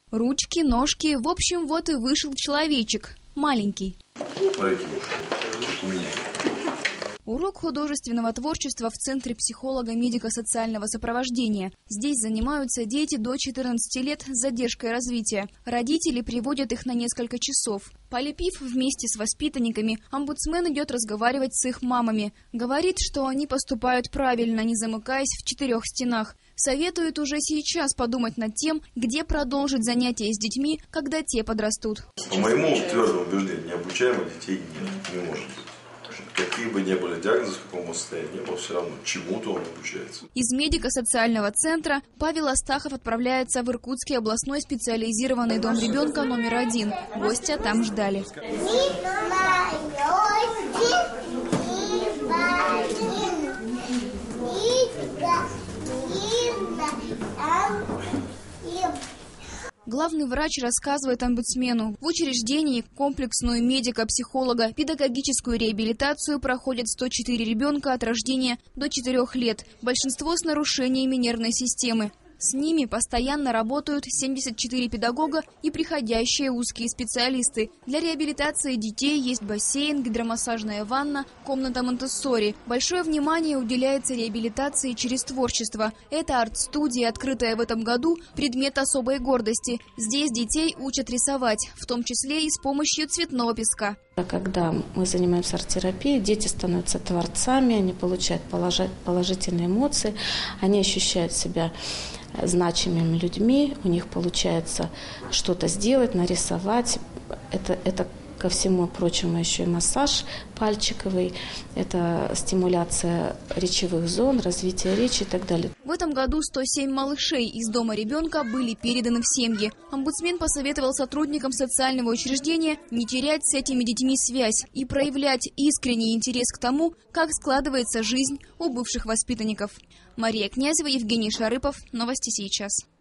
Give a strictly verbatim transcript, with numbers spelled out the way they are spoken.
Ручки, ножки, в общем, вот и вышел человечек. Маленький. Урок художественного творчества в Центре психолого-медико-социального сопровождения. Здесь занимаются дети до четырнадцати лет с задержкой развития. Родители приводят их на несколько часов. Полепив вместе с воспитанниками, омбудсмен идет разговаривать с их мамами. Говорит, что они поступают правильно, не замыкаясь в четырех стенах. Советует уже сейчас подумать над тем, где продолжить занятия с детьми, когда те подрастут. По моему твердому убеждению, необучаемых детей нет, не может быть. Какие бы ни были диагнозы, в каком состоянии не было, все равно чему-то он обучается. Из медико-социального центра Павел Астахов отправляется в Иркутский областной специализированный дом ребенка номер один. Гостя там ждали. Главный врач рассказывает омбудсмену, в учреждении комплексную медико-психолого педагогическую реабилитацию проходят сто четыре ребенка от рождения до четырёх лет, большинство с нарушениями нервной системы. С ними постоянно работают семьдесят четыре педагога и приходящие узкие специалисты. Для реабилитации детей есть бассейн, гидромассажная ванна, комната Монтессори. Большое внимание уделяется реабилитации через творчество. Это арт-студия, открытая в этом году, предмет особой гордости. Здесь детей учат рисовать, в том числе и с помощью цветного песка. Когда мы занимаемся арт-терапией, дети становятся творцами, они получают положительные эмоции, они ощущают себя значимыми людьми, у них получается что-то сделать, нарисовать. Это, это ко всему прочему еще и массаж пальчиковый, это стимуляция речевых зон, развитие речи и так далее. В этом году сто семь малышей из дома ребенка были переданы в семьи. Омбудсмен посоветовал сотрудникам социального учреждения не терять с этими детьми связь и проявлять искренний интерес к тому, как складывается жизнь у бывших воспитанников. Мария Князева, Евгений Шарыпов. Новости сейчас.